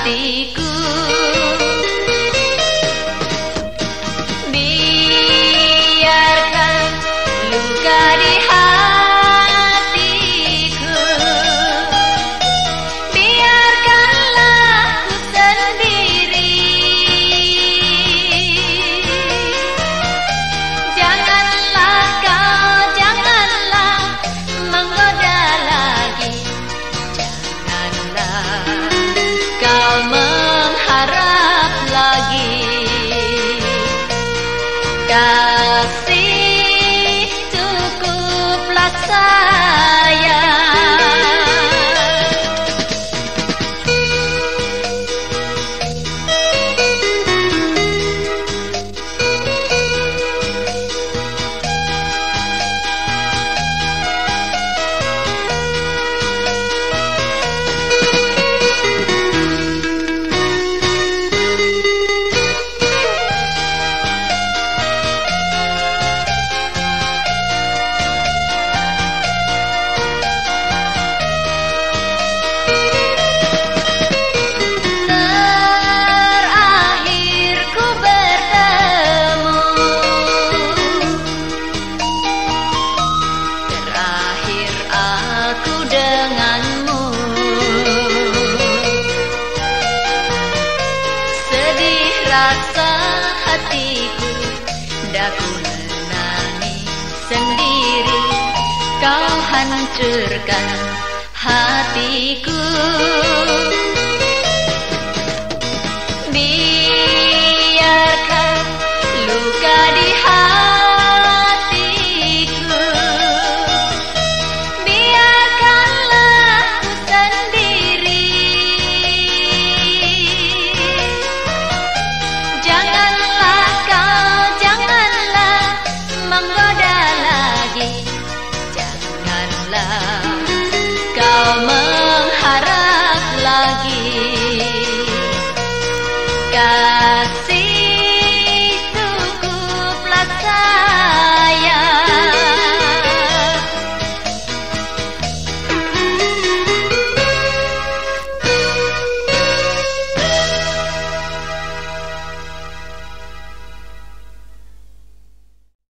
hatiku. Biarkan luka di hatiku, biarkanlah ku sendiri. Janganlah menggoda lagi, janganlah kau mengharap lagi. Kasih cukuplah sayang. Rasa hatiku, daku menangis sendiri. Kau hancurkan hatiku. Biarkan luka di hatiku, biarkanlah ku sendiri. Janganlah menggoda lagi, janganlah kau mengharap lagi. Kasih